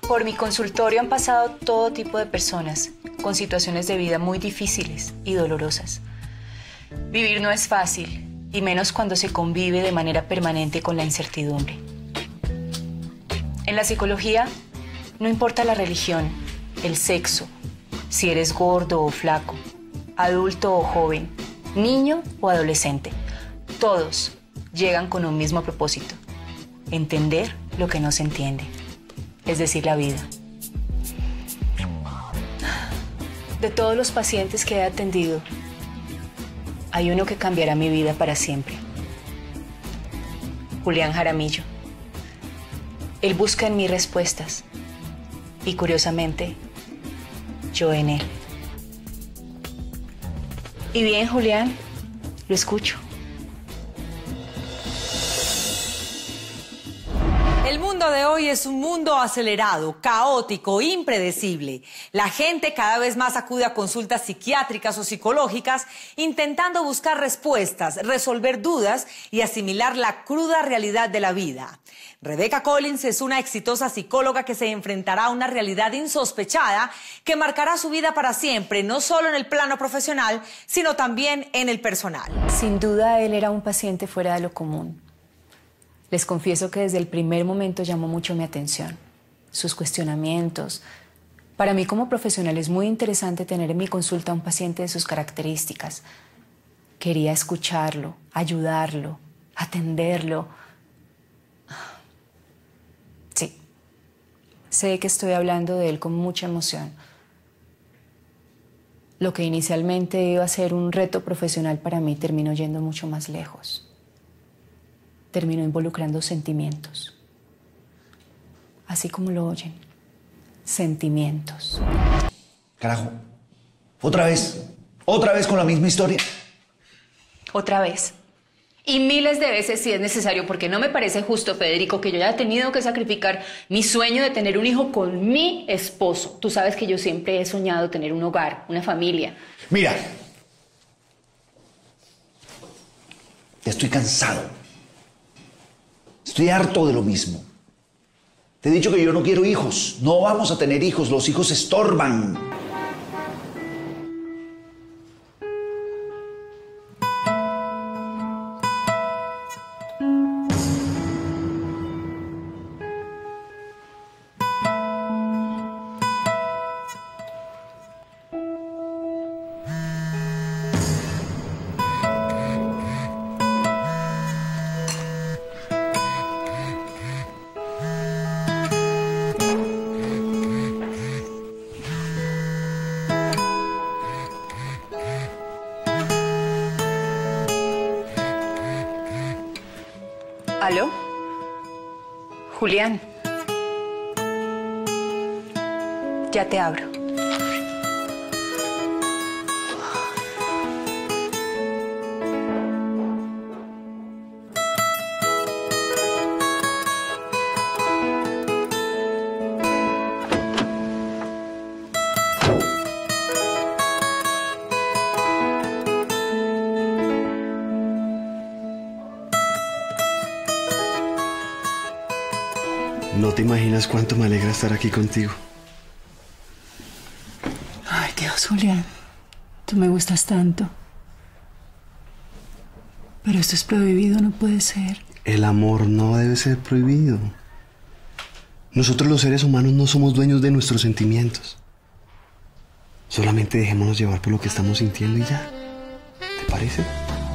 Por mi consultorio han pasado todo tipo de personas, con situaciones de vida muy difíciles y dolorosas. Vivir no es fácil, y menos cuando se convive de manera permanente con la incertidumbre. En la psicología, no importa la religión, el sexo, si eres gordo o flaco, adulto o joven, niño o adolescente, todos llegan con un mismo propósito: entender lo que no se entiende, es decir, la vida. De todos los pacientes que he atendido, hay uno que cambiará mi vida para siempre. Julián Jaramillo. Él busca en mí respuestas y, curiosamente, yo en él. Y bien, Julián, lo escucho. El mundo de hoy es un mundo acelerado, caótico, impredecible. La gente cada vez más acude a consultas psiquiátricas o psicológicas intentando buscar respuestas, resolver dudas y asimilar la cruda realidad de la vida. Rebecca Collins es una exitosa psicóloga que se enfrentará a una realidad insospechada que marcará su vida para siempre, no solo en el plano profesional, sino también en el personal. Sin duda, él era un paciente fuera de lo común. Les confieso que desde el primer momento llamó mucho mi atención. Sus cuestionamientos. Para mí como profesional es muy interesante tener en mi consulta a un paciente de sus características. Quería escucharlo, ayudarlo, atenderlo. Sí, sé que estoy hablando de él con mucha emoción. Lo que inicialmente iba a ser un reto profesional para mí terminó yendo mucho más lejos. Terminó involucrando sentimientos. Así como lo oyen. Sentimientos. Carajo. Otra vez con la misma historia. Otra vez. Y miles de veces si es necesario, porque no me parece justo, Federico, que yo haya tenido que sacrificar mi sueño de tener un hijo con mi esposo. Tú sabes que yo siempre he soñado tener un hogar, una familia. Mira. Ya estoy cansado. Estoy harto de lo mismo. Te he dicho que yo no quiero hijos. No vamos a tener hijos. Los hijos estorban. ¿Aló? Julián. Ya te abro. No te imaginas cuánto me alegra estar aquí contigo. Ay, Dios, Julián. Tú me gustas tanto. Pero esto es prohibido, no puede ser. El amor no debe ser prohibido. Nosotros los seres humanos no somos dueños de nuestros sentimientos. Solamente dejémonos llevar por lo que estamos sintiendo y ya. ¿Te parece?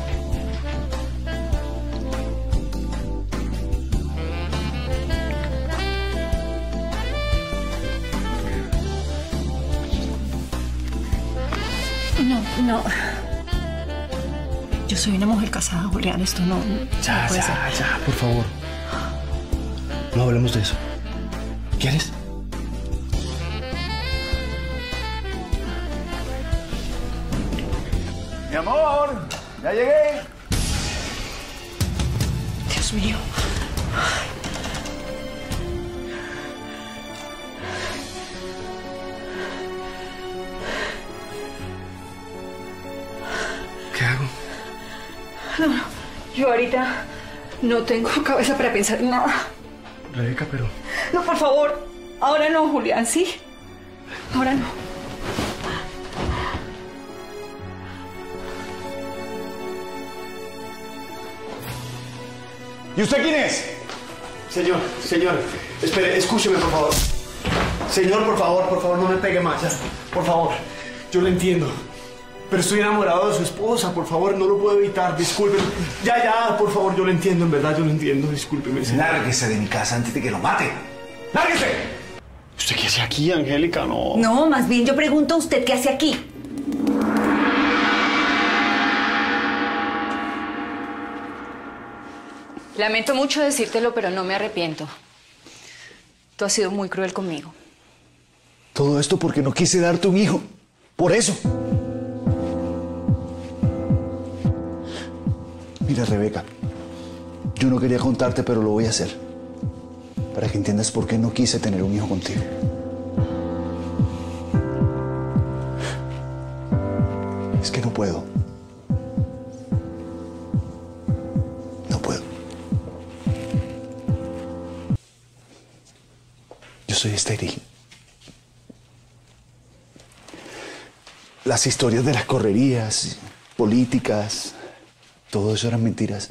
No. Yo soy una mujer casada, Julián. Esto no puede ser. Ya, por favor. No hablemos de eso. ¿Quieres? Mi amor, ya llegué. Dios mío. ¿Qué hago? No, yo ahorita no tengo cabeza para pensar en nada. Rebeca, pero... No, por favor. Ahora no, Julián, ¿sí? Ahora no. ¿Y usted quién es? Señor, espere, escúcheme, por favor. Señor, por favor, no me pegue más, ya. Por favor, yo lo entiendo. Pero estoy enamorado de su esposa, por favor, no lo puedo evitar, discúlpeme. Ya, por favor, yo lo entiendo, en verdad, yo lo entiendo, discúlpeme. Lárguese de mi casa antes de que lo mate. ¡Lárguese! ¿Usted qué hace aquí, Angélica? No. No, más bien yo pregunto a usted qué hace aquí. Lamento mucho decírtelo, pero no me arrepiento. Tú has sido muy cruel conmigo. Todo esto porque no quise darte un hijo. Por eso. Mira, Rebeca, yo no quería contarte, pero lo voy a hacer. Para que entiendas por qué no quise tener un hijo contigo. Es que no puedo. No puedo. Yo soy estéril. Las historias de las correrías políticas, todo eso eran mentiras.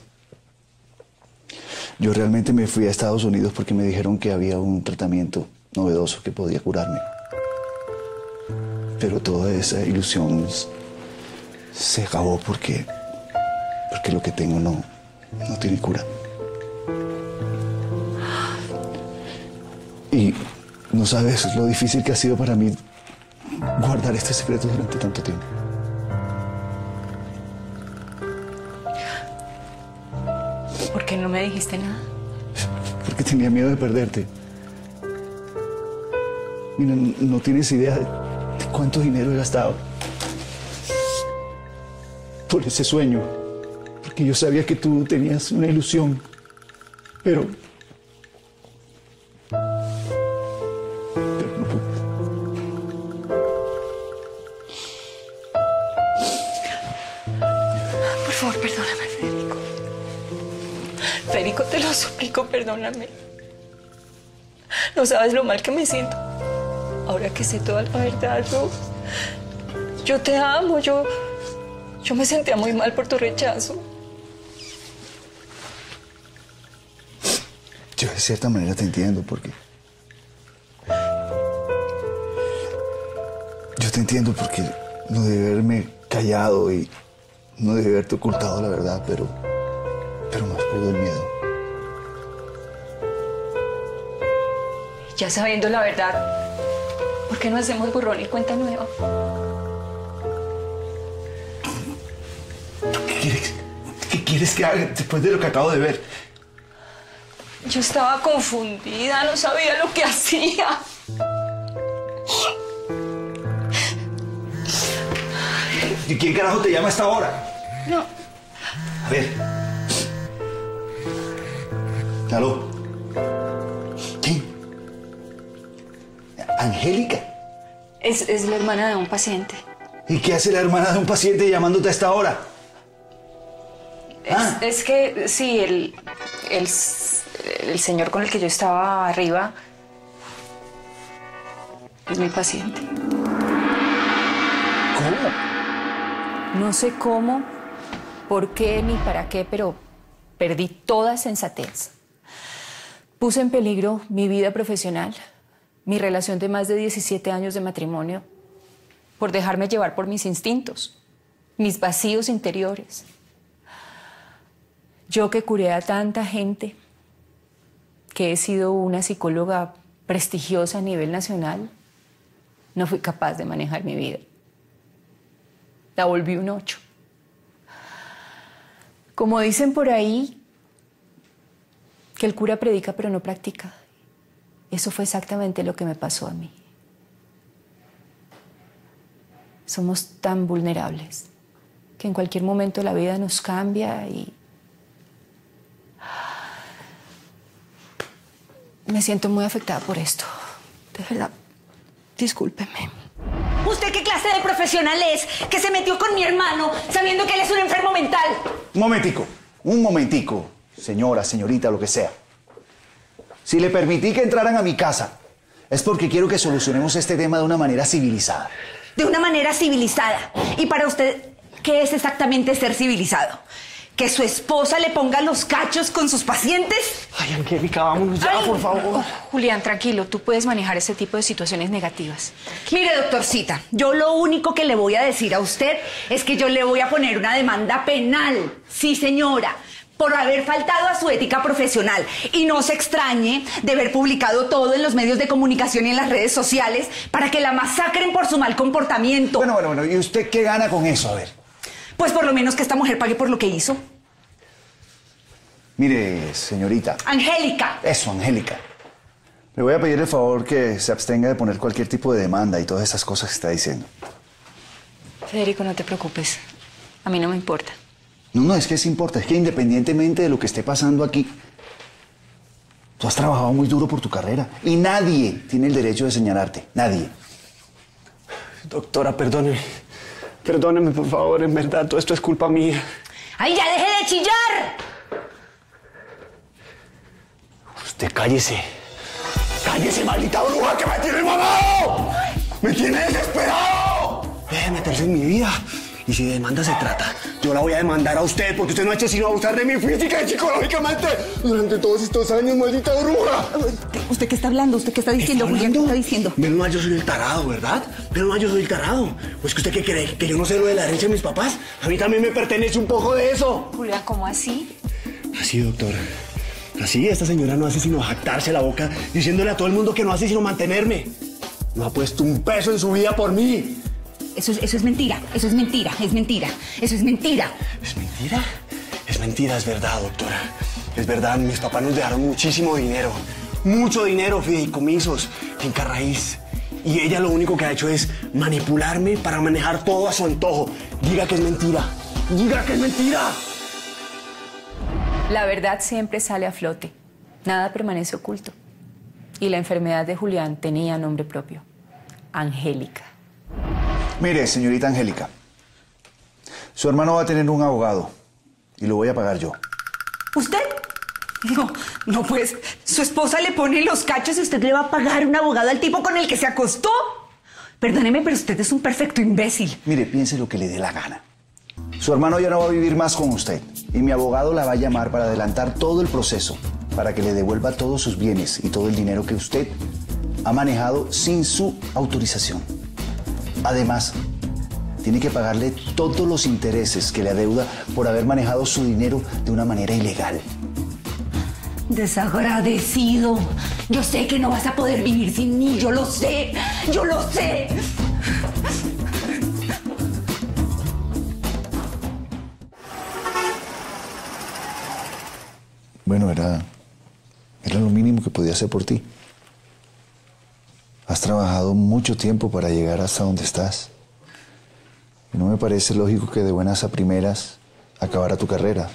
Yo realmente me fui a Estados Unidos porque me dijeron que había un tratamiento novedoso que podía curarme. Pero toda esa ilusión se acabó porque lo que tengo no tiene cura. Y no sabes lo difícil que ha sido para mí guardar este secreto durante tanto tiempo. ¿Por qué no me dijiste nada? Porque tenía miedo de perderte. Mira, no tienes idea de cuánto dinero he gastado por ese sueño. Porque yo sabía que tú tenías una ilusión. Pero no pude. Por favor, perdóname, Federico. Federico, te lo suplico, perdóname. No sabes lo mal que me siento. Ahora que sé toda la verdad, yo te amo, yo me sentía muy mal por tu rechazo. Yo de cierta manera te entiendo porque... Yo te entiendo porque no debí haberme callado y no debí haberte ocultado la verdad, pero más pudo el miedo. Ya sabiendo la verdad, ¿por qué no hacemos borrón y cuenta nueva? ¿Qué quieres que haga después de lo que acabo de ver? Yo estaba confundida, no sabía lo que hacía. ¿Y quién carajo te llama a esta hora? No. A ver. ¿Aló? ¿Quién? ¿Angélica? Es la hermana de un paciente. ¿Y qué hace la hermana de un paciente llamándote a esta hora? Es que, sí, el señor con el que yo estaba arriba es mi paciente. ¿Cómo? No sé cómo, por qué ni para qué, pero perdí toda sensatez. Puse en peligro mi vida profesional, mi relación de más de 17 años de matrimonio, por dejarme llevar por mis instintos, mis vacíos interiores. Yo que curé a tanta gente, que he sido una psicóloga prestigiosa a nivel nacional, no fui capaz de manejar mi vida. La volví un 8. Como dicen por ahí, que el cura predica pero no practica. Eso fue exactamente lo que me pasó a mí. Somos tan vulnerables que en cualquier momento la vida nos cambia y... Me siento muy afectada por esto. De verdad, discúlpeme. ¿Usted qué clase de profesional es que se metió con mi hermano sabiendo que él es un enfermo mental? Un momentico, señora, señorita, lo que sea. Si le permití que entraran a mi casa Es porque quiero que solucionemos este tema de una manera civilizada. De una manera civilizada. ¿Y para usted qué es exactamente ser civilizado? ¿Que su esposa le ponga los cachos con sus pacientes? Ay, Angélica, vámonos ya, por favor. Julián, tranquilo, tú puedes manejar ese tipo de situaciones negativas. Mire, doctorcita, yo lo único que le voy a decir a usted es que yo le voy a poner una demanda penal. Sí, señora, por haber faltado a su ética profesional. Y no se extrañe de haber publicado todo en los medios de comunicación y en las redes sociales para que la masacren por su mal comportamiento. Bueno, ¿y usted qué gana con eso? A ver. Pues por lo menos que esta mujer pague por lo que hizo. Mire, señorita. Angélica. Eso, Angélica. Le voy a pedir el favor que se abstenga de poner cualquier tipo de demanda y todas esas cosas que está diciendo. Federico, no te preocupes. A mí no me importa. No, es que sí importa. Es que independientemente de lo que esté pasando aquí, tú has trabajado muy duro por tu carrera y nadie tiene el derecho de señalarte. Nadie. Doctora, perdóneme. Perdóneme, por favor, en verdad, todo esto es culpa mía. ¡Ay, ya deje de chillar! Usted cállese. ¡Cállese, maldita bruja, que me tiene mamado! ¡Me tiene desesperado! Deje de meterse en mi vida. Y si de demanda se trata, yo la voy a demandar a usted porque usted no ha hecho sino abusar de mí física y psicológicamente durante todos estos años, maldita bruja. ¿Usted qué está hablando? ¿Usted qué está diciendo, Julián? ¿Qué está diciendo? Menos mal yo soy el tarado, ¿verdad? Menos mal yo soy el tarado. Pues que usted qué cree, que yo no sé lo de la herencia de mis papás. A mí también me pertenece un poco de eso. Julián, ¿cómo así? Así, doctor. Así, esta señora no hace sino jactarse la boca diciéndole a todo el mundo que no hace sino mantenerme. No ha puesto un peso en su vida por mí. Eso es mentira, eso es mentira, es mentira, eso es mentira. ¿Es mentira? Es mentira, es verdad, doctora. Es verdad, mis papás nos dejaron muchísimo dinero. Mucho dinero, fideicomisos, finca raíz. Y ella lo único que ha hecho es manipularme para manejar todo a su antojo. Diga que es mentira. Diga que es mentira. La verdad siempre sale a flote. Nada permanece oculto. Y la enfermedad de Julián tenía nombre propio. Angélica. Mire, señorita Angélica, su hermano va a tener un abogado y lo voy a pagar yo. ¿Usted? No, pues, su esposa le pone los cachos y usted le va a pagar un abogado al tipo con el que se acostó. Perdóneme, pero usted es un perfecto imbécil. Mire, piense lo que le dé la gana. Su hermano ya no va a vivir más con usted y mi abogado la va a llamar para adelantar todo el proceso, para que le devuelva todos sus bienes y todo el dinero que usted ha manejado sin su autorización. Además, tiene que pagarle todos los intereses que le adeuda por haber manejado su dinero de una manera ilegal. Desagradecido. Yo sé que no vas a poder vivir sin mí, yo lo sé, yo lo sé. Bueno, era lo mínimo que podía hacer por ti. Has trabajado mucho tiempo para llegar hasta donde estás. Y no me parece lógico que de buenas a primeras acabara tu carrera.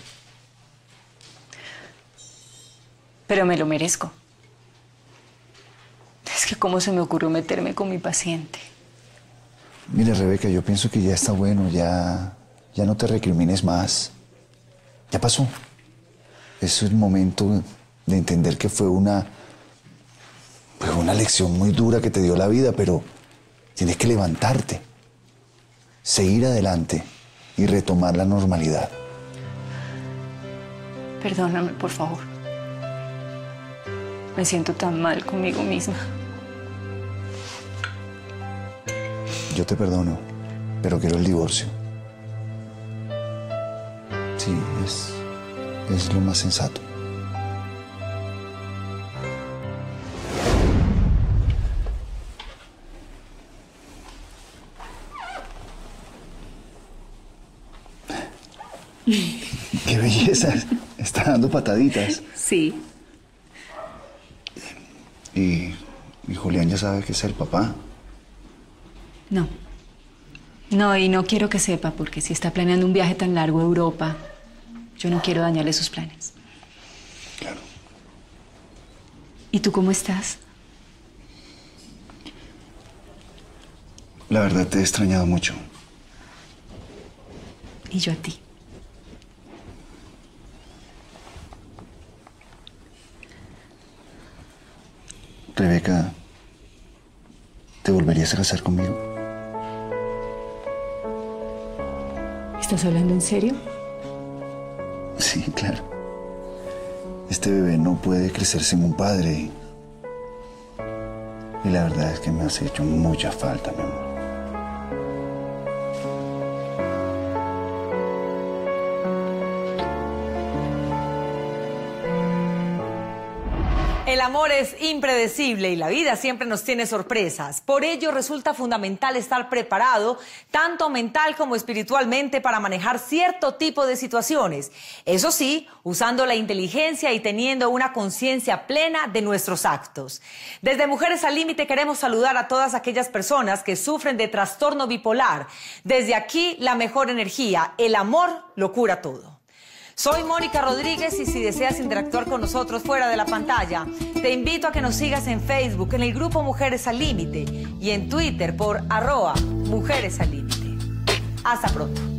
Pero me lo merezco. Es que cómo se me ocurrió meterme con mi paciente. Mira, Rebeca, yo pienso que ya está bueno, ya no te recrimines más. Ya pasó. Es el momento de entender que fue una lección muy dura que te dio la vida, pero tienes que levantarte, seguir adelante y retomar la normalidad. Perdóname, por favor. Me siento tan mal conmigo misma. Yo te perdono, pero quiero el divorcio. Sí, es lo más sensato. ¡Qué belleza! Está dando pataditas. Sí. Y Julián ya sabe que es el papá. No. No, y no quiero que sepa, porque si está planeando un viaje tan largo a Europa, yo no quiero dañarle sus planes. Claro. ¿Y tú cómo estás? La verdad te he extrañado mucho. Y yo a ti. Rebeca, ¿te volverías a casar conmigo? ¿Estás hablando en serio? Sí, claro. Este bebé no puede crecer sin un padre. Y la verdad es que me has hecho mucha falta, mi amor. El amor es impredecible y la vida siempre nos tiene sorpresas. Por ello resulta fundamental estar preparado, tanto mental como espiritualmente, para manejar cierto tipo de situaciones. Eso sí, usando la inteligencia y teniendo una conciencia plena de nuestros actos. Desde Mujeres al Límite queremos saludar a todas aquellas personas que sufren de trastorno bipolar. Desde aquí, la mejor energía, el amor lo cura todo. Soy Mónica Rodríguez y si deseas interactuar con nosotros fuera de la pantalla, te invito a que nos sigas en Facebook, en el grupo Mujeres al Límite y en Twitter por @Mujeres al Límite. Hasta pronto.